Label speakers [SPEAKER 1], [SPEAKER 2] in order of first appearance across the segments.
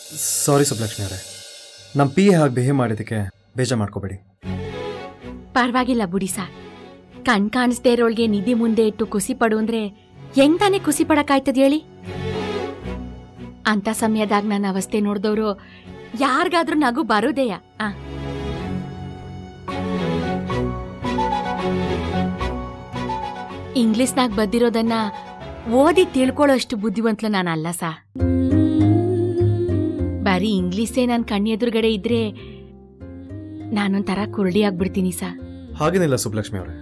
[SPEAKER 1] ಸಾರಿ ಸುಬ್ಲಕ್ಷ್ಮಿ ಅವರೇ, ನಮ್ಮ ಪಿ ಹಾಗೆ ಬಿಹೇವ್ ಮಾಡಿದ್ದಕ್ಕೆ ಬೇಜಾರು ಮಾಡ್ಕೋಬೇಡಿ.
[SPEAKER 2] ಪರವಾಗಿಲ್ಲ ಬುಡಿ ಸಾ. ಕಣ್ ಕಾಣಿಸ್ದೇ ಇರೋಳ್ಗೆ ನಿಧಿ ಮುಂದೆ ಇಟ್ಟು ಖುಷಿ ಪಡು ಅಂದ್ರೆ ಹೆಂಗ್ ತಾನೇ ಖುಷಿ ಪಡಕ್ಕಾಯ್ತದ ಹೇಳಿ? ಅಂತ ಸಮಯದಾಗ ನನ್ನ ಅವಸ್ಥೆ ನೋಡ್ದವ್ರು ಯಾರಿಗಾದ್ರೂ ನಗು ಬರೋದೇಯ. ಇಂಗ್ಲಿಷ್ನಾಗ ಬದ್ದಿರೋದನ್ನ ಓದಿ ತಿಳ್ಕೊಳ್ಳೋಷ್ಟು ಬುದ್ಧಿವಂತಲು ನಾನಲ್ಲ ಸಾ. ಬರೀ ಇಂಗ್ಲಿಷೇ ನನ್ನ ಕಣ್ಣೆದುರುಗಡೆ ಇದ್ರೆ ನಾನೊಂಥರ ಕುರುಡಿ ಆಗ್ಬಿಡ್ತೀನಿ ಸಾ.
[SPEAKER 1] ಹಾಗೇನಿಲ್ಲ ಸುಬ್ಲಕ್ಷ್ಮಿ ಅವರೇ,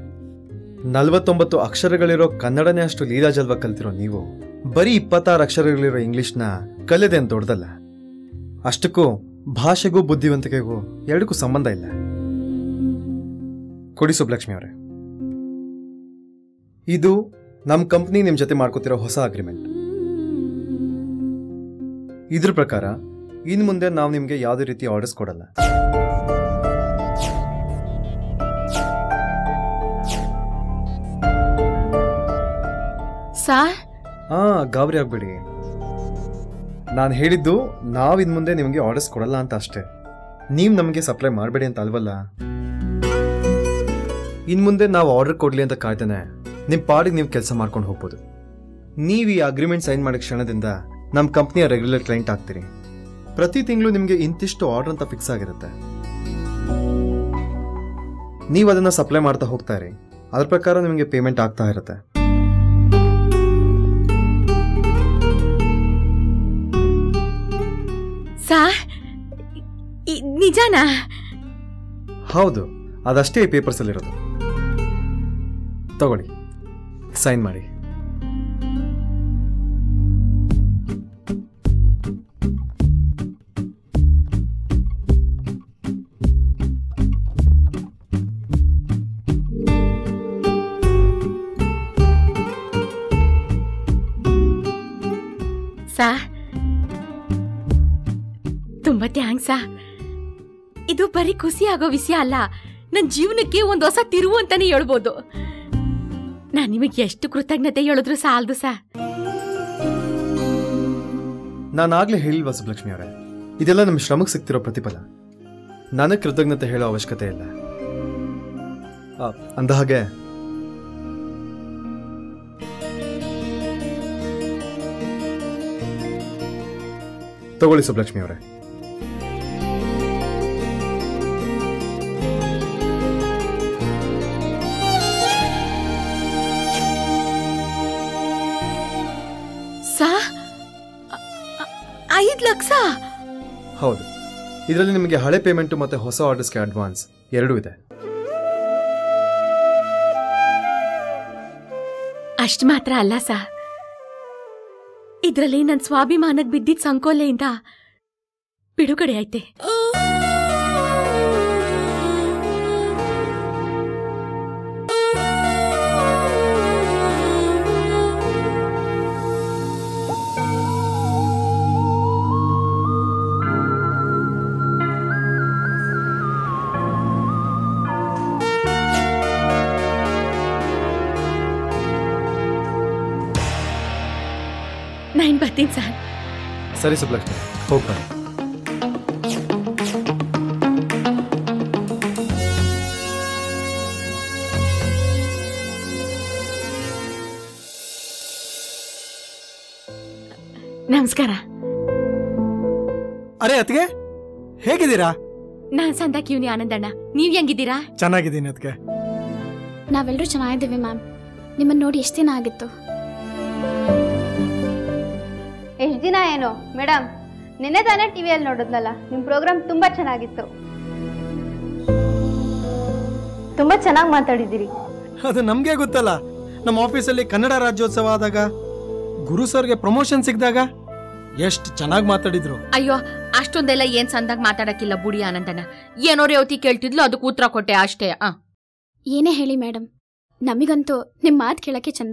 [SPEAKER 1] 49 ಅಕ್ಷರಗಳಿರೋ ಕನ್ನಡನೇ ಅಷ್ಟು ಲೀಲಾಜಲ್ವ ಕಲ್ತಿರೋ ನೀವು ಬರೀ 26 ಅಕ್ಷರಗಳಿರೋ ಇಂಗ್ಲಿಷ್ನ ಕಲಿಯೋದೇನು ದೊಡ್ಡದಲ್ಲ. ಅಷ್ಟಕ್ಕೂ ಭಾಷೆಗೂ ಬುದ್ಧಿವಂತಿಕೆಗೂ ಎರಡಕ್ಕೂ ಸಂಬಂಧ ಇಲ್ಲ. ಕೊಡಿ ಸುಬ್ಲಕ್ಷ್ಮಿ ಅವರೇ, ಇದು ನಮ್ಮ ಕಂಪ್ನಿ ನಿಮ್ಮ ಜೊತೆ ಮಾಡ್ಕೋತಿರೋ ಹೊಸ ಅಗ್ರಿಮೆಂಟ್. ಇದ್ರ ಪ್ರಕಾರ ಇನ್ನು ಮುಂದೆ ನಾವು ನಿಮಗೆ ಯಾವುದೇ ರೀತಿ ಆರ್ಡರ್ಸ್ ಕೊಡಲ್ಲ. ಗಾಬರಿ ಆಗ್ಬೇಡಿ. ನಾನು ಹೇಳಿದ್ದು ನಾವು ಇನ್ನು ಮುಂದೆ ನಿಮಗೆ ಆರ್ಡರ್ಸ್ ಕೊಡಲ್ಲ ಅಂತ ಅಷ್ಟೇ. ನೀವು ನಮಗೆ ಸಪ್ಲೈ ಮಾಡಬೇಡಿ ಅಂತ ಅಲ್ವಲ್ಲ. ಇನ್ನು ಮುಂದೆ ನಾವು ಆರ್ಡರ್ ಕೊಡಲಿ ಅಂತ ಕಾಯ್ತಾನೆ ನಿಮ್ಮ ಪಾಡಿಗೆ ನೀವು ಕೆಲಸ ಮಾಡ್ಕೊಂಡು ಹೋಗ್ಬೋದು. ನೀವು ಈ ಅಗ್ರಿಮೆಂಟ್ ಸೈನ್ ಮಾಡಿದ ಕ್ಷಣದಿಂದ ನಮ್ಮ ಕಂಪ್ನಿಯ ರೆಗ್ಯುಲರ್ ಕ್ಲೈಂಟ್ ಆಗ್ತೀರಿ. ಪ್ರತಿ ತಿಂಗಳು ನಿಮಗೆ ಇಂತಿಷ್ಟು ಆರ್ಡರ್ ಅಂತ ಫಿಕ್ಸ್ ಆಗಿರುತ್ತೆ. ನೀವು ಅದನ್ನು ಸಪ್ಲೈ ಮಾಡ್ತಾ ಹೋಗ್ತಾ ಇರಿ, ಅದ್ರ ಪ್ರಕಾರ ನಿಮಗೆ ಪೇಮೆಂಟ್ ಆಗ್ತಾ ಇರುತ್ತೆ.
[SPEAKER 2] ನಿಜಾನಾ?
[SPEAKER 1] ಹೌದು, ಅದಷ್ಟೇ ಈ ಪೇಪರ್ಸ್ ಅಲ್ಲಿರೋದು. ತಗೊಳ್ಳಿ, ಸೈನ್ ಮಾಡಿ.
[SPEAKER 2] ಸಾ, ತುಂಬಾ ಥ್ಯಾಂಕ್ಸ್. ಇದು ಬರೀ ಖುಷಿ ಆಗೋ ವಿಷಯ ಅಲ್ಲ, ನನ್ನ ಜೀವನಕ್ಕೆ ಒಂದು ಹೊಸ ತಿರುವು ಅಂತಾನೆ ಹೇಳ್ಬೋದು. ನಾನು ನಿಮಗೆ ಎಷ್ಟು ಕೃತಜ್ಞತೆ ಹೇಳಿದ್ರು ಸಾಲದು ಸಾ.
[SPEAKER 1] ನಾನಾಗ್ಲೇ ಹೇಳಿಲ್ವಾ ಸುಬ್ಲಕ್ಷ್ಮಿ ಅವರೇ, ಇದೆಲ್ಲ ನಮ್ಮ ಶ್ರಮಕ್ಕೆ ಸಿಗ್ತಿರೋ ಪ್ರತಿಫಲ. ನನಗೆ ಕೃತಜ್ಞತೆ ಹೇಳೋ ಅವಶ್ಯಕತೆ ಇಲ್ಲ. ಅಂದ ಹಾಗೆ ತಗೊಳ್ಳಿ ಸುಬ್ಲಕ್ಷ್ಮಿ ಅವರೇ.
[SPEAKER 2] ಸಾ, 5 ಲಕ್ಷ?
[SPEAKER 1] ಹೌದು, ಇದರಲ್ಲಿ ನಿಮಗೆ ಹಳೆ ಪೇಮೆಂಟ್ ಮತ್ತೆ ಹೊಸ ಆರ್ಡರ್ಸ್ಗೆ ಅಡ್ವಾನ್ಸ್ ಎರಡೂ ಇದೆ.
[SPEAKER 2] ಅಷ್ಟು ಮಾತ್ರ ಅಲ್ಲ ಸಾ, ಇದರಲ್ಲಿ ನನ್ನ ಸ್ವಾಭಿಮಾನಕ್ಕೆ ಬಿದ್ದಿದ್ದ ಸಂಕೋಲೆಯಿಂದ ಬಿಡುಗಡೆ ಐತೆ. ನಾನು ಬರ್ತೀನಿ ಸರ್.
[SPEAKER 1] ಸರಿ ಸುಬ್ಲಕ್ಷ್ಮಿ, ಹೋಗ್ಬ.
[SPEAKER 2] ನಮಸ್ಕಾರ.
[SPEAKER 3] ಅರೆ ಅತ್ಗೆ, ಹೇಗಿದ್ದೀರಾ?
[SPEAKER 2] ನಾನ್ ಸಂದ ಕಿವ್ನಿ ಆನಂದಣ್ಣ, ನೀವ್ ಹೆಂಗಿದ್ದೀರಾ?
[SPEAKER 3] ಚೆನ್ನಾಗಿದ್ದೀನಿ ಅತ್ಗೆ.
[SPEAKER 4] ನಾವೆಲ್ಲರೂ ಚೆನ್ನಾಗಿದ್ದೀವಿ ಮ್ಯಾಮ್. ನಿಮ್ಮನ್ನ ನೋಡಿ ಎಷ್ಟು ದಿನ ಆಗಿತ್ತು.
[SPEAKER 5] ಎಷ್ಟು ದಿನ ಏನೋ ಮೇಡಮ್, ನಿನ್ನೆ ತಾನೇ ಟಿವಿಯಲ್ಲಿ ನೋಡಿದ್ನಲ್ಲ, ನಿಮ್ಮ ಪ್ರೋಗ್ರಾಮ್ ತುಂಬ ಚೆನ್ನಾಗಿತ್ತು. ತುಂಬ ಚೆನ್ನಾಗಿ ಮಾತಾಡಿದ್ದೀರಿ.
[SPEAKER 3] ಅದು ನಮಗೆ ಗೊತ್ತಲ್ಲ, ನಮ್ಮ ಆಫೀಸಲ್ಲಿ ಕನ್ನಡ ರಾಜ್ಯೋತ್ಸವ ಆದಾಗ, ಗುರು ಸರ್ಗೆ ಪ್ರಮೋಷನ್ ಸಿಕ್ಕಿದಾಗ ಎಷ್ಟು ಚೆನ್ನಾಗಿ ಮಾತಾಡಿದ್ರು.
[SPEAKER 2] ಅಯ್ಯೋ, ಅಷ್ಟೊಂದೆಲ್ಲ ಏನ್ ಸಂದಾಗ ಮಾತಾಡಕ್ಕಿಲ್ಲ ಬುಡಿ ಆನಂದಣ್ಣ. ಏನೋ ರೇವತಿ ಕೇಳ್ತಿದ್ಲು, ಅದಕ್ಕೆ ಉತ್ತರ ಕೊಟ್ಟೆ ಅಷ್ಟೇ.
[SPEAKER 4] ಏನೇ ಹೇಳಿ ಮೇಡಮ್, ನಮಗಂತೂ ನಿಮ್ಮ ಮಾತು ಕೇಳಕ್ಕೆ ಚಂದ.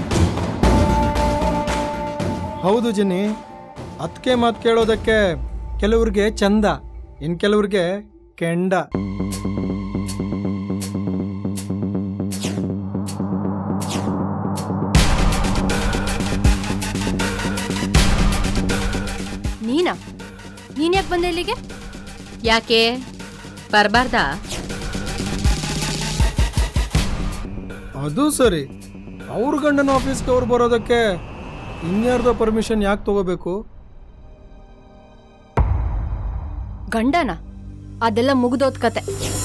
[SPEAKER 3] ಹೌದು ಜಿನ್ನಿ, ಅದಕ್ಕೆ ಮಾತು ಕೇಳೋದಕ್ಕೆ ಕೆಲವ್ರಿಗೆ ಚಂದ, ಇನ್ ಕೆಲವ್ರಿಗೆ ಕೆಂಡ.
[SPEAKER 2] ನೀನ್ ಯಾಕೆ ಬಂದೆ ಇಲ್ಲಿಗೆ? ಯಾಕೆ ಬರಬಾರ್ದಾ?
[SPEAKER 3] ಅದು ಸರಿ, ಅವ್ರ ಗಂಡನ ಆಫೀಸ್ಗೆ ಅವ್ರು ಬರೋದಕ್ಕೆ ಇನ್ಯಾರ್ದೋ ಪರ್ಮಿಷನ್ ಯಾಕೆ ತಗೋಬೇಕು?
[SPEAKER 2] ಗಂಡನ ಅದೆಲ್ಲ ಮುಗ್ದೋದ್ ಕತೆ.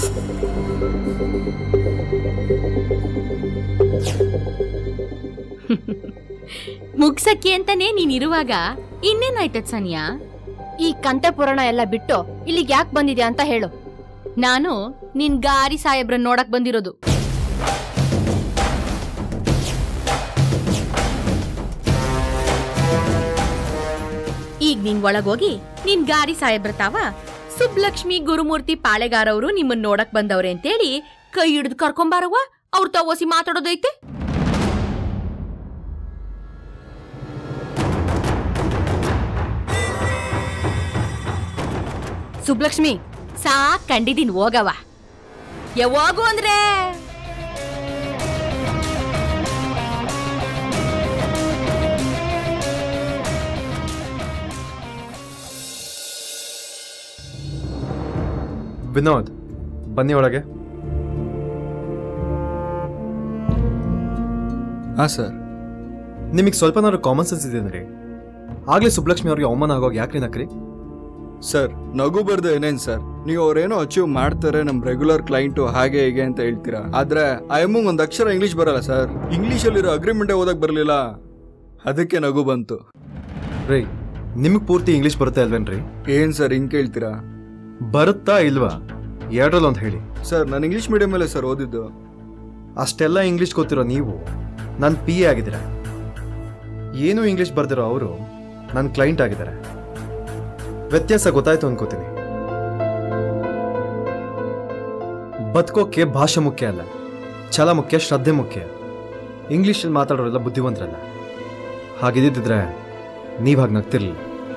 [SPEAKER 2] ಮುಗ್ಸಕ್ಕೆ ಅಂತಾನೆ ನೀನಿರುವಾಗ ಇನ್ನೇನಾಯ್ತದ್ ಸನಿಯಾ? ಈ ಕಂತೆ ಪುರಾಣ ಎಲ್ಲ ಬಿಟ್ಟು ಇಲ್ಲಿಗೆ ಯಾಕೆ ಬಂದಿದ್ಯಾ ಅಂತ ಹೇಳು. ನಾನು ನಿನ್ ಗಾರಿ ಸಾಹೇಬ್ರನ್ನ ನೋಡಕ್ ಬಂದಿರೋದು. ಈಗ ನೀನ್ ಒಳಗೋಗಿ ನಿನ್ ಗಾರಿ ಸಾಹೇಬ್ರ ತಾವ ಸುಬ್ಲಕ್ಷ್ಮಿ ಗುರುಮೂರ್ತಿ ಪಾಳೆಗಾರವರು ನಿಮ್ಮನ್ನ ನೋಡಕ್ ಬಂದವ್ರೆ ಅಂತೇಳಿ ಕೈ ಹಿಡಿದು ಕರ್ಕೊಂಬಾರವ್ವ. ಅವ್ರ ತಗೋಸಿ ಮಾತಾಡೋದೈತೆ. ಸುಬ್ಲಕ್ಷ್ಮಿ ಸಾಕ್ ಕಂಡಿದೀನಿ, ಹೋಗವ. ಯಾವಾಗು ಅಂದ್ರೆ
[SPEAKER 1] ವಿನೋದ್, ಬನ್ನಿ ಒಳಗೆ.
[SPEAKER 6] ಹಾಂ ಸರ್.
[SPEAKER 1] ನಿಮಗೆ ಸ್ವಲ್ಪನಾದ್ರು ಕಾಮನ್ ಸೆನ್ಸ್ ಇದೆಯಂದ್ರಿ? ಆಗ್ಲೇ ಸುಬ್ಲಕ್ಷ್ಮಿ ಅವ್ರಿಗೆ ಅವಮಾನ ಆಗೋಗಿ ಯಾಕ್ರಿ ನಕ್ರಿ?
[SPEAKER 6] ಸರ್, ನಗು ಬರ್ದು ಏನೇನು ಸರ್, ನೀವು ಅವ್ರೇನೋ ಅಚೀವ್ ಮಾಡ್ತಾರೆ, ನಮ್ಮ ರೆಗ್ಯುಲರ್ ಕ್ಲೈಂಟು ಹಾಗೆ ಹೀಗೆ ಅಂತ ಹೇಳ್ತೀರಾ. ಆದ್ರೆ ಆ ಎಮ್ಮಂಗೆ ಒಂದು ಅಕ್ಷರ ಇಂಗ್ಲೀಷ್ ಬರಲ್ಲ ಸರ್. ಇಂಗ್ಲೀಷಲ್ಲಿರೋ ಅಗ್ರಿಮೆಂಟೇ ಓದಕ್ಕೆ ಬರಲಿಲ್ಲ, ಅದಕ್ಕೆ ನಗು ಬಂತು.
[SPEAKER 1] ರೀ, ನಿಮಗೆ ಪೂರ್ತಿ ಇಂಗ್ಲೀಷ್ ಬರುತ್ತೆ ಅಲ್ವೇನ್ರಿ?
[SPEAKER 6] ಏನು ಸರ್ ಹಿಂಗೆ ಕೇಳ್ತೀರಾ?
[SPEAKER 1] ಬರುತ್ತಾ ಇಲ್ವಾ? ಎರಡರಲ್ಲೊಂದು ಹೇಳಿ.
[SPEAKER 6] ಸರ್, ನಾನು ಇಂಗ್ಲೀಷ್ ಮೀಡಿಯಮಲ್ಲೇ ಸರ್ ಓದಿದ್ದು.
[SPEAKER 1] ಅಷ್ಟೆಲ್ಲ ಇಂಗ್ಲೀಷ್ ಗೊತ್ತಿರೋ ನೀವು ನನ್ನ PA ಆಗಿದ್ದೀರ. ಏನೂ ಇಂಗ್ಲೀಷ್ ಬರ್ದಿರೋ ಅವರು ನನ್ನ ಕ್ಲೈಂಟ್ ಆಗಿದ್ದಾರೆ. ವ್ಯತ್ಯಾಸ ಗೊತ್ತಾಯ್ತು ಅನ್ಕೋತೀನಿ. ಬದುಕೋಕೆ ಭಾಷೆ ಮುಖ್ಯ ಅಲ್ಲ, ಛಲ ಮುಖ್ಯ, ಶ್ರದ್ಧೆ ಮುಖ್ಯ. ಇಂಗ್ಲೀಷಲ್ಲಿ ಮಾತಾಡೋರೆಲ್ಲ ಬುದ್ಧಿವಂತರಲ್ಲ. ಹಾಗಿದ್ದಿದ್ರೆ ನೀವು ಹಾಗೆ ನಗ್ತಿರ್ಲಿಲ್ಲ.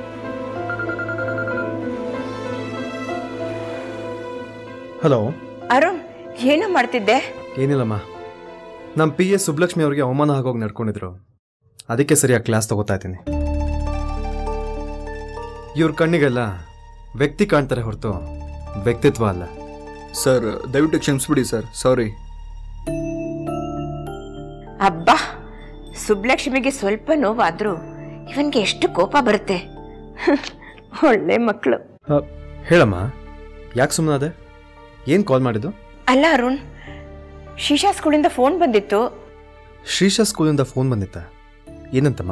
[SPEAKER 1] ಹಲೋ
[SPEAKER 7] ಅರುಣ್, ಏನು ಮಾಡ್ತಿದ್ದೆ?
[SPEAKER 1] ಏನಿಲ್ಲಮ್ಮ, ನಮ್ಮ PA ಸುಬ್ಲಕ್ಷ್ಮಿ ಅವ್ರಿಗೆ ಅವಮಾನ ಆಗೋಗಿ ನಡ್ಕೊಂಡಿದ್ರು. ಅದಕ್ಕೆ ಸರಿಯಾಗಿ ಕ್ಲಾಸ್ ತಗೋತಾ ಇದ್ದೀನಿ. ಇವ್ರ ಕಣ್ಣಿಗೆಲ್ಲ ವ್ಯಕ್ತಿ ಕಾಣ್ತಾರೆ ಹೊರತು ವ್ಯಕ್ತಿತ್ವ ಅಲ್ಲ.
[SPEAKER 6] ಸರ್, ದಯವಿಟ್ಟು ಕ್ಷಮಿಸ್ಬಿಡಿ ಸರ್, ಸಾರಿ.
[SPEAKER 7] ಅಬ್ಬಾ, ಸುಬ್ಲಕ್ಷ್ಮಿಗೆ ಸ್ವಲ್ಪ ನೋವಾದ್ರೂ ಇವನ್ಗೆ ಎಷ್ಟು ಕೋಪ ಬರುತ್ತೆ. ಒಳ್ಳೆ ಮಕ್ಕಳು.
[SPEAKER 1] ಹೇಳಮ್ಮ, ಯಾಕೆ ಸುಮ್ಮನೆ ಅದೇ? ಏನು ಕಾಲ್ ಮಾಡಿದ್ದು?
[SPEAKER 7] ಅಲ್ಲ ಅರುಣ್, ಶೀಶಾ ಸ್ಕೂಲಿಂದ ಫೋನ್ ಬಂದಿತ್ತು.
[SPEAKER 1] ಶ್ರೀಶಾ ಸ್ಕೂಲಿಂದ ಫೋನ್ ಬಂದಿತ್ತ? ಏನಂತಮ್ಮ?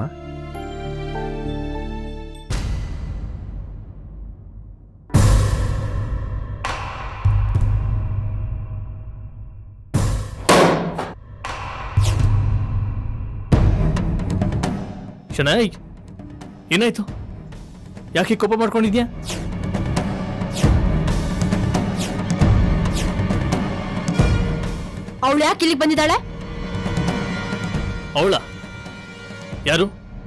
[SPEAKER 8] ಶನಾಯ್, ಏನಾಯ್ತು? ಯಾಕೆ ಕೋಪ ಮಾಡ್ಕೊಂಡಿದ್ಯಾ?
[SPEAKER 2] ಅವಳು ಯಾಕೆ ಇಲ್ಲಿಗೆ ಬಂದಿದ್ದಾಳೆ?
[SPEAKER 8] ಅವಳ ಯಾರು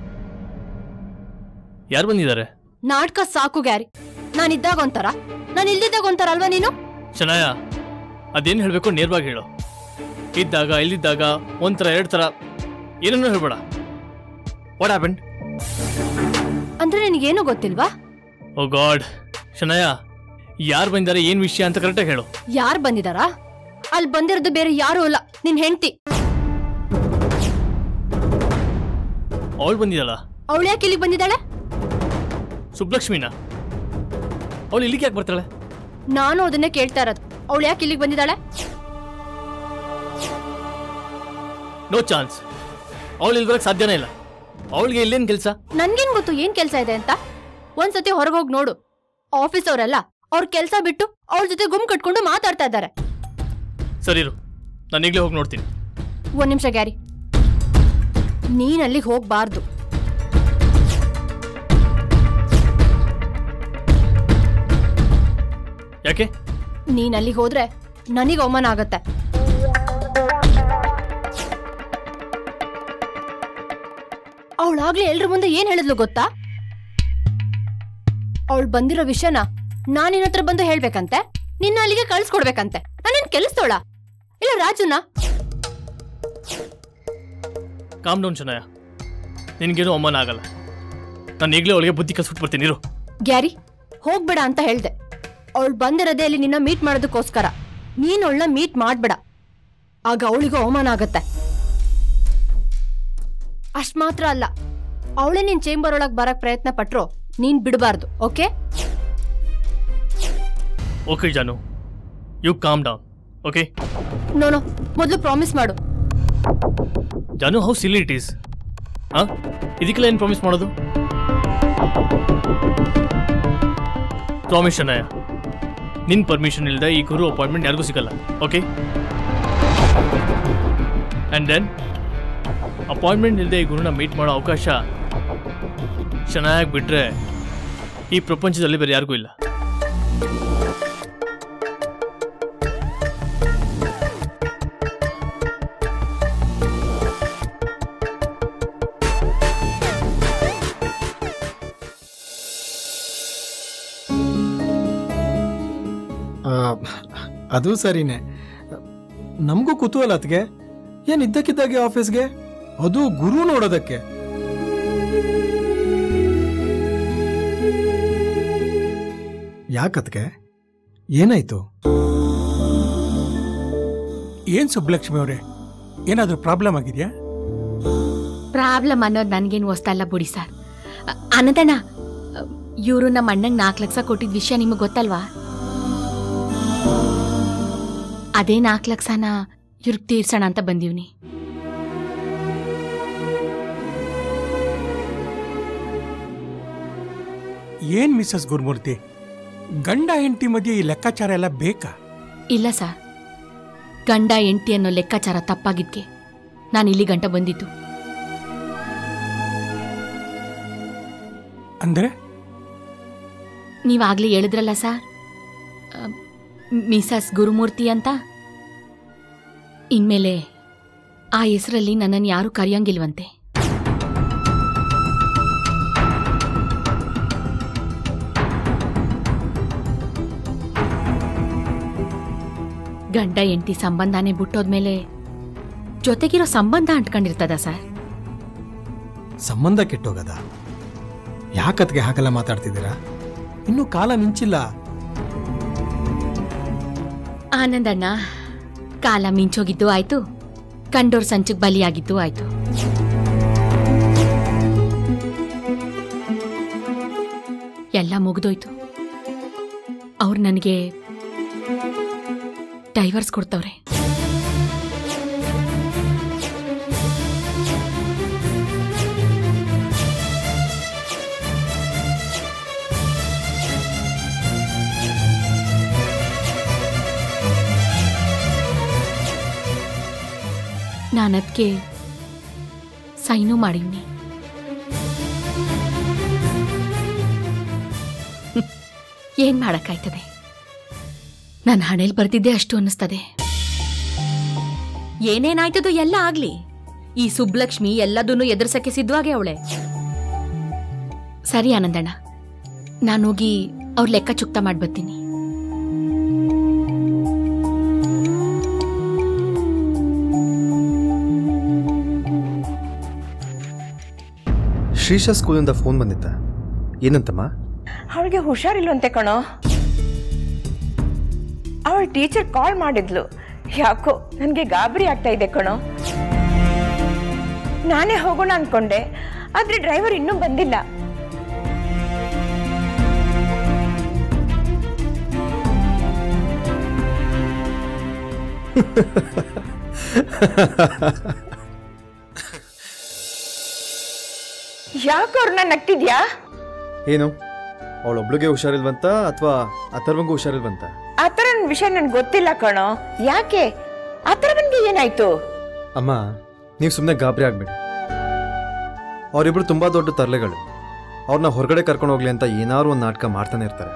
[SPEAKER 8] ಯಾರು ಬಂದಿದ್ದಾರೆ?
[SPEAKER 2] ನಾಟಕ ಸಾಕು ಗ್ಯಾರಿ. ನಾನಿದ್ದಾಗ ಒಂಥರ, ನಾನು ಇಲ್ದಿದ್ದಾಗ ಒಂಥರ ಅಲ್ವಾ ನೀನು?
[SPEAKER 8] ಶನಾಯ, ಅದೇನು ಹೇಳಬೇಕು ನೇರವಾಗಿ ಹೇಳು. ಇದ್ದಾಗ ಇಲ್ಲಿದ್ದಾಗ ಒಂಥರ ಎರಡು ಥರ ಏನನ್ನೂ ಹೇಳ್ಬೇಡ. What happened?
[SPEAKER 2] ಅಂದ್ರೆ ನಿನಗೇನು ಗೊತ್ತಿಲ್ವಾ?
[SPEAKER 8] ಓ ಗಾಡ್, ಶನಾಯ, ಯಾರು ಬಂದಿದ್ದಾರೆ, ಏನು ವಿಷಯ ಅಂತ ಕರೆಕ್ಟಾಗಿ ಹೇಳು.
[SPEAKER 2] ಯಾರು ಬಂದಿದಾರಾ? ಅಲ್ಲಿ ಬಂದಿರೋದು ಬೇರೆ ಯಾರು ಅಲ್ಲ, ನಿನ್ ಹೆಂಡತಿ.
[SPEAKER 8] ಅವಳು ಬಂದಿದ್ದಾಳ?
[SPEAKER 2] ಅವಳು ಯಾಕೆ ಇಲ್ಲಿಗೆ ಬಂದಿದ್ದಾಳೆ?
[SPEAKER 8] ಸುಬ್ಲಕ್ಷ್ಮಿನ? ಅವಳು ಇಲ್ಲಿಗೆ ಯಾಕೆ ಬರ್ತಾಳೆ?
[SPEAKER 2] ನಾನು ಅದನ್ನೇ ಕೇಳ್ತಾ ಇರೋದು. ಅವಳು ಯಾಕೆ ಇಲ್ಲಿಗೆ ಬಂದಿದ್ದಾಳೆ?
[SPEAKER 8] ನೋ ಚಾನ್ಸ್, ಅವಳು ಇಲ್ಲಿ ಬರಕ್ಕೆ ಸಾಧ್ಯನೇ ಇಲ್ಲ. ಅವಳಿಗೆ ಇಲ್ಲೇನು ಕೆಲಸ?
[SPEAKER 2] ನನ್ಗೇನ್ ಗೊತ್ತು ಏನ್ ಕೆಲಸ ಇದೆ ಅಂತ. ಒಂದ್ಸತಿ ಹೊರಗೆ ಹೋಗಿ ನೋಡು. ಆಫೀಸ್ ಅವರೆಲ್ಲ ಅವ್ರ ಕೆಲಸ ಬಿಟ್ಟು ಅವಳ ಜೊತೆ ಗುಮ್ ಕಟ್ಕೊಂಡು ಮಾತಾಡ್ತಾ ಇದ್ದಾರೆ.
[SPEAKER 8] ಸರಿರು, ನಾನು ಈಗಲೇ ಹೋಗಿ ನೋಡ್ತೀನಿ.
[SPEAKER 2] ಒಂದ್ ನಿಮಿಷ ಗ್ಯಾರಿ, ನೀನ್ ಅಲ್ಲಿಗೆ ಹೋಗ್ಬಾರ್ದು.
[SPEAKER 8] ಯಾಕೆ?
[SPEAKER 2] ನೀನ್ ಅಲ್ಲಿಗೆ ಹೋದ್ರೆ ನನಗೆ ಅವಮಾನ ಆಗತ್ತೆ. ಅವಳಾಗ್ಲೇ ಎಲ್ರ ಮುಂದೆ ಏನ್ ಹೇಳಿದ್ಲು ಗೊತ್ತಾ? ಅವಳು ಬಂದಿರೋ ವಿಷಯನ ನಾನು ನಿನ್ನ ಹತ್ರ ಬಂದು ಹೇಳ್ಬೇಕಂತೆ, ನಿನ್ನ ಅಲ್ಲಿಗೆ ಕಳ್ಸ್ಕೊಡ್ಬೇಕಂತೆ. ನಾನೇನ್ ಕೆಲಸದೋಳ ಇಲ್ಲ ರಾಜುನ?
[SPEAKER 8] ಕಾಮ್ ಡೌನ್ ಶನಯ, ನಿನ್ಗೇನು ಅವಮಾನ ಆಗಲ್ಲ. ನಾನು ಈಗಲೇ ಅವಳಿಗೆ ಬುದ್ಧಿ ಕಲ್ಸ್ಬಿಟ್ಬಿಡ್ತೀನಿ ಇರು.
[SPEAKER 2] ಗ್ಯಾರಿ, ಹೋಗ್ಬೇಡ ಅಂತ ಹೇಳ್ದೆ. ಅವಳು ಬಂದಿರೋದೇ ಅಲ್ಲಿ ನಿನ್ನ ಮೀಟ್ ಮಾಡೋದಕ್ಕೋಸ್ಕರ. ನೀನ್ ಅವಳನ್ನ ಮೀಟ್ ಮಾಡ್ಬೇಡ, ಆಗ ಅವಳಿಗೂ ಅವಮಾನ ಆಗತ್ತೆ. ಅಷ್ಟ್ ಮಾತ್ರ ಅಲ್ಲ, ಅವಳೇ ನಿನ್ ಚೇಂಬರ್ ಒಳಗ್ ಬರಕ್ ಪ್ರಯತ್ನ ಪಟ್ರು ನೀನ್ ಬಿಡಬಾರ್ದು. Okay
[SPEAKER 8] okay Janu, you calm down. Okay
[SPEAKER 2] no no, ಮೊದಲು ಪ್ರಾಮಿಸ್ ಮಾಡು.
[SPEAKER 8] Janu, how ಸಿಲಿ it is. ಇದಕ್ಕೆಲ್ಲ ಏನು ಪ್ರಾಮಿಸ್ ಮಾಡೋದು? ಪ್ರಾಮಿಸ್ ಶನಯ, ನಿನ್ನ ಪರ್ಮಿಷನ್ ಇಲ್ಲದೆ ಈ ಗುರು ಅಪಾಯಿಂಟ್ಮೆಂಟ್ ಯಾರಿಗೂ ಸಿಗಲ್ಲ. ಓಕೆ, ಆ್ಯಂಡ್ ದೆನ್ ಅಪಾಯಿಂಟ್ಮೆಂಟ್ ಇಲ್ಲದೆ ಈ ಗುರುನ ಮೀಟ್ ಮಾಡೋ ಅವಕಾಶ ಚೆನ್ನಾಗಿ ಬಿಟ್ಟರೆ ಈ ಪ್ರಪಂಚದಲ್ಲಿ ಬೇರೆ ಯಾರಿಗೂ ಇಲ್ಲ.
[SPEAKER 3] ಅದು ಸರಿನೇ. ನಮಗೂ ಕುತೂಹಲ ಅತ್ಗೆ, ಏನ್ ಇದ್ದಕ್ಕಿದ್ದಾಗೆ ಆಫೀಸ್ಗೆ, ಅದು ಗುರು ನೋಡೋದಕ್ಕೆ. ಯಾಕತ್ಗೆ, ಏನಾಯ್ತು?
[SPEAKER 9] ಏನ್ ಸುಬ್ಬಲಕ್ಷ್ಮಿ ಅವರೇ, ಏನಾದ್ರೂ ಪ್ರಾಬ್ಲಮ್ ಆಗಿದ್ಯಾ?
[SPEAKER 2] ಪ್ರಾಬ್ಲಮ್ ಅನ್ನೋದು ನನ್ಗೇನು ಹೊಸ್ತಲ್ಲ ಬಿಡಿ ಸರ್. ಅನ್ನದಣ್ಣ, ಇವರು ನಮ್ಮ ಅಣ್ಣಂಗೆ 4 ಲಕ್ಷ ಕೊಟ್ಟಿದ್ದ ವಿಷಯ ನಿಮಗೆ ಗೊತ್ತಲ್ವಾ? ಅದೇ 4 ಲಕ್ಷನ ಇವ್ರಿಗೆ ತೀರ್ಸೋಣ ಅಂತ ಬಂದೀವ್ನಿ.
[SPEAKER 9] ಏನ್ ಮಿಸಸ್ ಗುರುಮೂರ್ತಿ, ಗಂಡ ಹೆಂಡತಿ ಮಧ್ಯೆ ಈ ಲೆಕ್ಕಾಚಾರ ಎಲ್ಲ ಬೇಕಾ?
[SPEAKER 2] ಇಲ್ಲ ಸರ್, ಗಂಡ ಹೆಂಡತಿ ಅನ್ನೋ ಲೆಕ್ಕಾಚಾರ ತಪ್ಪಾಗಿದ್ಕೆ ನಾನು ಇಲ್ಲಿ ಗಂಟ ಬಂದಿದ್ದು.
[SPEAKER 9] ಅಂದ್ರೆ
[SPEAKER 2] ನೀವಾಗ್ಲೇ ಹೇಳಿದ್ರಲ್ಲ ಸರ್, ಮಿಸಸ್ ಗುರುಮೂರ್ತಿ ಅಂತ. ಇನ್ಮೇಲೆ ಆ ಹೆಸರಲ್ಲಿ ನನ್ನನ್ನು ಯಾರೂ ಕರೆಯಂಗಿಲ್ವಂತೆ. ಗಂಡ ಹೆಂಡತಿ ಸಂಬಂಧನೇ ಬಿಟ್ಟೋದ್ಮೇಲೆ ಜೊತೆಗಿರೋ ಸಂಬಂಧ ಅಂಟ್ಕೊಂಡಿರ್ತದ ಸರ್?
[SPEAKER 3] ಸಂಬಂಧ ಕೆಟ್ಟೋಗದ? ಯಾಕತ್ಗೆ ಹಾಗೆಲ್ಲ ಮಾತಾಡ್ತಿದ್ದೀರಾ? ಇನ್ನೂ ಕಾಲ ಮಿಂಚಿಲ್ಲ.
[SPEAKER 2] ಆನಂದಣ್ಣ, ಕಾಲ ಮಿಂಚೋಗಿದ್ದು ಆಯ್ತು, ಕಂಡೋರ್ ಸಂಚಿಗೆ ಬಲಿಯಾಗಿದ್ದು ಆಯ್ತು. ಎಲ್ಲ ಮುಗಿದೋಯ್ತು. ಅವ್ರು ನನಗೆ ಡೈವರ್ಸ್ ಕೊಡ್ತವ್ರೆ. ನಾನದ್ಕೆ ಸೈನು ಮಾಡಿವ್ನಿ. ಏನ್ ಮಾಡಕ್ಕಾಯ್ತದೆ? ನನ್ನ ಹಣೆಯಲ್ಲಿ ಬರ್ತಿದ್ದೆ ಅಷ್ಟು ಅನ್ನಿಸ್ತದೆ. ಏನೇನಾಯ್ತದೋ ಎಲ್ಲ ಆಗ್ಲಿ, ಈ ಸುಬ್ಬಲಕ್ಷ್ಮಿ ಎಲ್ಲದನ್ನೂ ಎದುರಿಸಕ್ಕೆ ಸಿದ್ಧವಾಗೆ ಅವಳೆ. ಸರಿ ಆನಂದಣ್ಣ, ನಾನೋಗಿ ಅವ್ರ ಲೆಕ್ಕ ಚುಕ್ತ ಮಾಡ್ಬರ್ತೀನಿ.
[SPEAKER 1] ಶ್ರೀಶಾ ಸ್ಕೂಲಿಂದ ಫೋನ್ ಬಂದಿತ್ತ? ಏನಂತಮ್ಮ?
[SPEAKER 7] ಅವಳಿಗೆ ಹುಷಾರಿಲ್ವಂತೆ ಕಣೋ. ಅವಳ ಟೀಚರ್ ಕಾಲ್ ಮಾಡಿದ್ಲು. ಯಾಕೋ ನನಗೆ ಗಾಬರಿ ಆಗ್ತಾ ಇದೆ ಕಣೋ. ನಾನೇ ಹೋಗೋಣ ಅನ್ಕೊಂಡೆ, ಆದ್ರೆ ಡ್ರೈವರ್ ಇನ್ನೂ ಬಂದಿಲ್ಲ. ಯಾಕೆ ಅವ್ರನ್ನ ನಗ್ತಿದ್ಯಾ?
[SPEAKER 1] ಏನು, ಅವಳೊಬ್ಳಿಗೆ ಹುಷಾರಿಲ್ವಂತ ಅಥವಾ ಅಥರ್ವಂಗೂ ಹುಷಾರಿಲ್ವಂತ?
[SPEAKER 7] ಆ ಥರ ವಿಷಯ ನನ್ಗೆ ಗೊತ್ತಿಲ್ಲ ಕಣೋ. ಯಾಕೆ? ಆ ಥರ ನನ್ಗೆ ಏನಾಯ್ತು?
[SPEAKER 1] ಅಮ್ಮ, ನೀವು ಸುಮ್ಮನೆ ಗಾಬರಿ ಆಗ್ಬೇಡಿ. ಅವರಿಬ್ರು ತುಂಬಾ ದೊಡ್ಡ ತರ್ಲೆಗಳು. ಅವ್ರನ್ನ ಹೊರಗಡೆ ಕರ್ಕೊಂಡು ಹೋಗ್ಲಿ ಅಂತ ಏನಾದ್ರು ಒಂದು ನಾಟಕ ಮಾಡ್ತಾನೆ ಇರ್ತಾರೆ.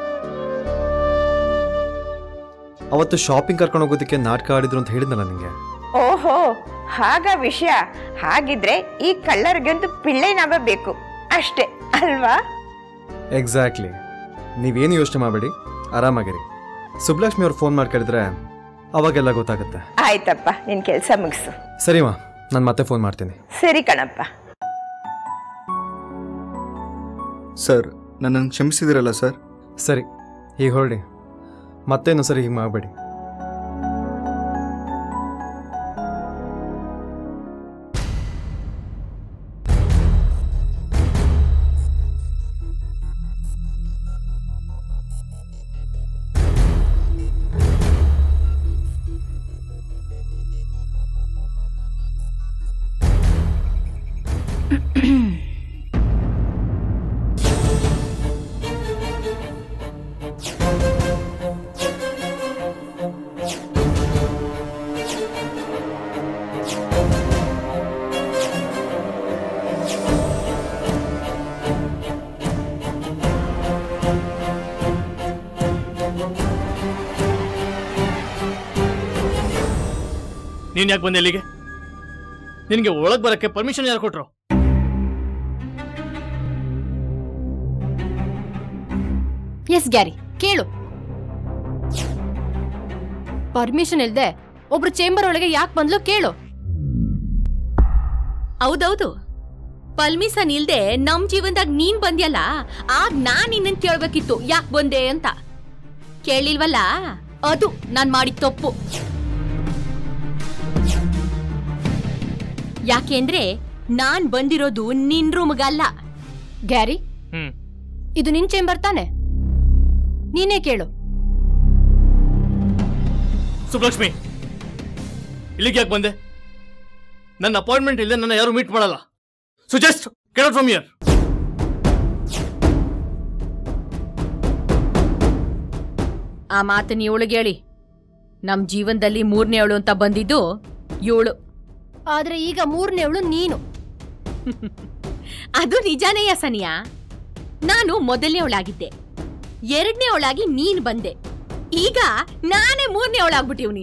[SPEAKER 1] ಅವತ್ತು ಶಾಪಿಂಗ್ ಕರ್ಕೊಂಡು ಹೋಗೋದಕ್ಕೆ ನಾಟಕ ಆಡಿದ್ರು ಅಂತ ಹೇಳಿದ್ನಲ್ಲ ನಿಂಗೆ.
[SPEAKER 7] ಓಹೋ, ಹಾಗ ವಿಷಯ. ಹಾಗಿದ್ರೆ ಈ ಕಳ್ಳರಿಗಂತೂ ಪಿಳ್ಳೆ ನಾವ ಬೇಕು ಅಷ್ಟೇ ಅಲ್ವಾ?
[SPEAKER 1] ಎಕ್ಸಾಕ್ಟ್ಲಿ. ನೀವೇನು ಯೋಚನೆ ಮಾಡಬೇಡಿ, ಆರಾಮಾಗಿರಿ. ಸುಬ್ಲಕ್ಷ್ಮಿ ಅವ್ರು ಫೋನ್ ಮಾಡಿ ಕೇಳಿದ್ರೆ ಅವಾಗೆಲ್ಲ ಗೊತ್ತಾಗುತ್ತೆ.
[SPEAKER 7] ಆಯ್ತಪ್ಪ, ನಿನ್ ಕೆಲಸ ಮುಗಿಸು.
[SPEAKER 1] ಸರಿಮಾ, ನಾನು ಮತ್ತೆ ಫೋನ್ ಮಾಡ್ತೀನಿ.
[SPEAKER 7] ಸರಿ ಕಣಪ್ಪ.
[SPEAKER 6] ಸರ್, ನನ್ನನ್ನು ಕ್ಷಮಿಸಿದಿರಲ್ಲ ಸರ್?
[SPEAKER 1] ಸರಿ, ಈಗ ಹೊರಡಿ. ಮತ್ತೇನು ಸರಿ ಹೀಗೆ ಮಾಡಬೇಡಿ.
[SPEAKER 8] ನೀನ್ ಯಾಕೆ ಬಂದೆ ಇಲ್ಲಿಗೆ? ನಿನಗೆ ಒಳಗೆ ಬರಕ್ಕೆ ಪರ್ಮಿಷನ್ ಯಾರು ಕೊಟ್ರು?
[SPEAKER 2] ಎಸ್ ಗ್ಯಾರಿ, ಕೇಳು. ಪರ್ಮಿಷನ್ ಇಲ್ದೆ ಒಬ್ರು ಚೇಂಬರ್ ಒಳಗೆ ಯಾಕೆ ಬಂದ್ಲು ಕೇಳು.
[SPEAKER 10] ಹೌದೌದು, ಪರ್ಮಿಷನ್ ಇಲ್ದೆ ನಮ್ ಜೀವನದಾಗ ನೀನ್ ಬಂದ್ಯಲ್ಲ, ಆಗ ನಾನ್ ನಿನ್ನನ್ ಕೇಳ್ಬೇಕಿತ್ತು ಯಾಕೆ ಬಂದೆ ಅಂತ. ಕೇಳಿಲ್ವಲ್ಲ, ಅದು ನಾನ್ ಮಾಡಿದ ತಪ್ಪು. ಯಾಕೆಂದ್ರೆ ನಾನ್ ಬಂದಿರೋದು ನಿನ್ ರೂಮ್ಗಲ್ಲ.
[SPEAKER 2] ಗ್ಯಾರಿ, ಇದು ನಿನ್ ಚೇಂಬರ್ ತಾನೆ? ನೀನೇ ಕೇಳು.
[SPEAKER 8] ಸುಬ್ಲಕ್ಷ್ಮಿ, ಇಲ್ಲಿಗೆ ಯಾಕೆ ಬಂದೆ? ನನ್ನ ಅಪಾಯಿಂಟ್ಮೆಂಟ್ ಇಲ್ಲದೆ ನನ್ನ ಯಾರು ಮೀಟ್ ಮಾಡಲ್ಲ. So just get out from here.
[SPEAKER 10] ಆ ಮಾತನ್ನ ಇವಳಿಗೆ ಹೇಳಿ. ನಮ್ ಜೀವನದಲ್ಲಿ 3ನೇವಳು ಅಂತ ಬಂದಿದ್ದು ಇವಳು.
[SPEAKER 2] ಆದ್ರೆ ಈಗ 3ನೇವಳು ನೀನು.
[SPEAKER 10] ಅದು ನಿಜಾನೇಯ ಸನಿಯಾ. ನಾನು 1ನೇವಳಾಗಿದ್ದೆ, 2ನೇವಳಾಗಿ ನೀನ್ ಬಂದೆ. ಈಗ ನಾನೇ 3ನೇವಳಾಗ್ಬಿಟ್ಟಿವ್ನಿ.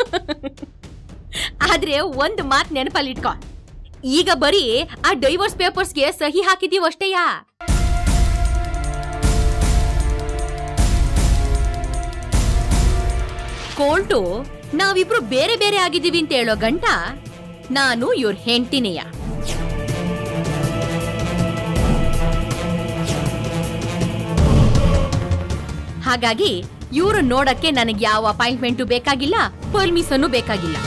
[SPEAKER 10] ಆದ್ರೆ ಒಂದು ಮಾತು ನೆನಪಲ್ಲಿಟ್ಕೊ, ಈಗ ಬರೀ ಆ ಡೈವರ್ಸ್ ಪೇಪರ್ಸ್ಗೆ ಸಹಿ ಹಾಕಿದೀವಿ ಅಷ್ಟೇಯಾ. ಕೋರ್ಟು ನಾವಿಬ್ರು ಬೇರೆ ಬೇರೆ ಆಗಿದ್ದೀವಿ ಅಂತ ಹೇಳೋ ಗಂಟ ನಾನು ಇವ್ರ ಹೆಂಡತಿನೆಯ. ಹಾಗಾಗಿ ಇವ್ರು ನೋಡಕ್ಕೆ ನನಗೆ ಯಾವ ಅಪಾಯಿಂಟ್ಮೆಂಟು ಬೇಕಾಗಿಲ್ಲ, ಪರ್ಮಿಷನ್ ಬೇಕಾಗಿಲ್ಲ.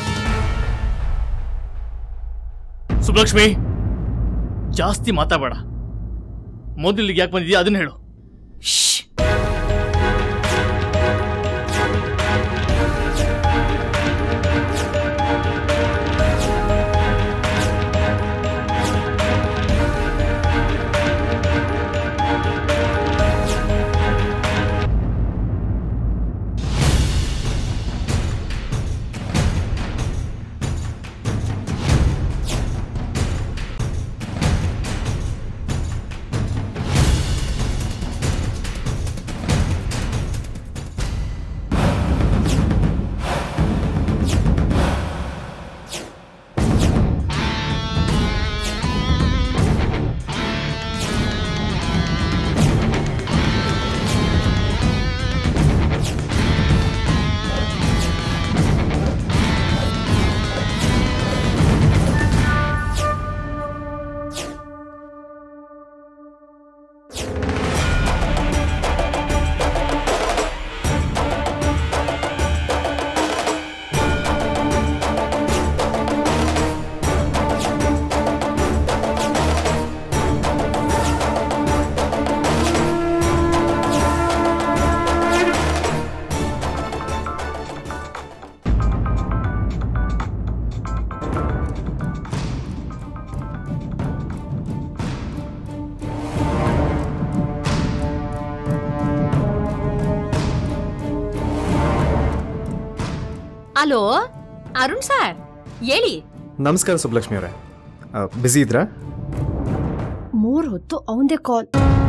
[SPEAKER 8] ಸುಬ್ಲಕ್ಷ್ಮಿ, ಜಾಸ್ತಿ ಮಾತಾಡಬೇಡ. ಮೊದಲಿಗೆ ಯಾಕೆ ಬಂದಿದ್ಯಾ ಅದನ್ನ ಹೇಳು.
[SPEAKER 10] ಹಲೋ ಅರುಣ್ ಸರ್, ಹೇಳಿ.
[SPEAKER 1] ನಮಸ್ಕಾರ ಸುಬ್ಲಕ್ಷ್ಮಿ ಅವರೇ, ಬಿಸಿ ಇದ್ರಾ?
[SPEAKER 2] 3 ಹೊತ್ತು ಅವಂದೇ ಕಾಲ್.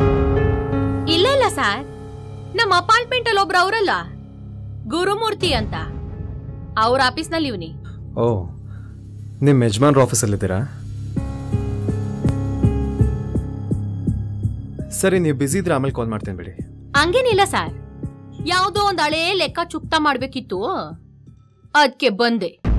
[SPEAKER 10] ಇಲ್ಲ ಇಲ್ಲ ಸರ್, ನಮ್ಮ ಅಪಾರ್ಟ್ಮೆಂಟ್ ಅಲ್ಲಿ ಒಬ್ರು ಅವರಲ್ಲ, ಗುರುಮೂರ್ತಿ ಅಂತ, ಅವ್ರ ಆಫೀಸ್ನಲ್ಲಿ ಇವನಿ.
[SPEAKER 1] ಓ, ನಿಮ್ಮ ಯಜಮಾನ್ರ ಆಫೀಸಲ್ಲಿದ್ದೀರಾ? ಸರಿ, ನೀವು ಬಿಸಿ ಇದ್ರೆ ಆಮೇಲೆ ಕಾಲ್ ಮಾಡ್ತೀನಿ ಬಿಡಿ.
[SPEAKER 2] ಹಂಗೇನಿಲ್ಲ ಸರ್, ಯಾವುದೋ ಒಂದ್ ಹಳೇ ಲೆಕ್ಕ ಚುಕ್ತಾ ಮಾಡ್ಬೇಕಿತ್ತು, ಅದಕ್ಕೆ ಬಂದೆ.